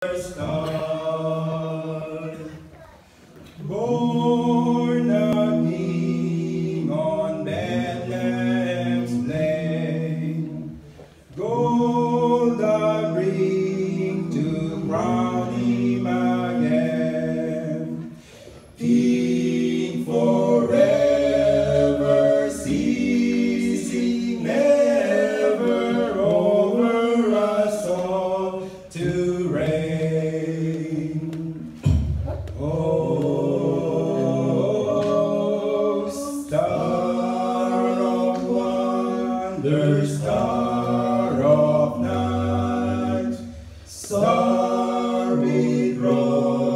star, born a king on Bethlehem's plain, gold I bring to crown him again, King forever, ceasing never over us all to reign. Oh, star of wonder, star of night, star with rose